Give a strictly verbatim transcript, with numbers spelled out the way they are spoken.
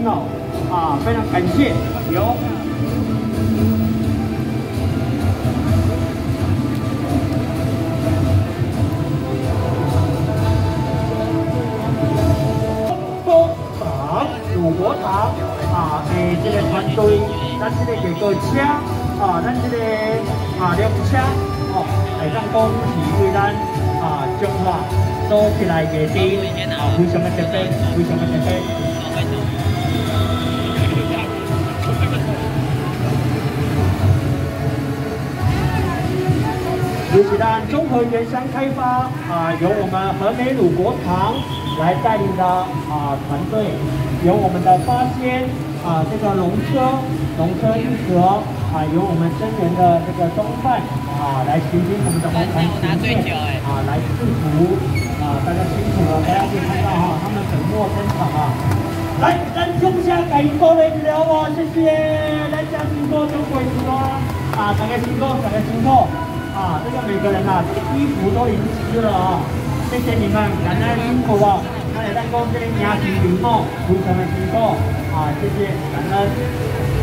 心哦，啊，非常感谢有。 鲁国堂啊，诶，这个团队，咱这个这个车啊，咱这个啊辆车哦，会当讲是为咱啊中华组起来的啲啊，非常的特别，非常的特别。也是咱综合园山开发啊，由我们和美鲁国堂来带领的啊团队。 由我们的八仙啊，这个龙车、龙车一格啊，由我们真人的这个装扮啊，来行经我们的红毯行列啊，来制服啊，大家辛苦了，大家可以看到哈，他们粉墨登场啊。来，咱中下改过来聊哦，谢谢，来加辛苦，中国辛苦啊，大家辛苦，大家辛苦啊，这个每个人啊，这个衣服都淋湿了啊，谢谢你们，感恩辛苦了。 那也当讲这个名字名号，非常的辛苦啊！谢谢，感恩。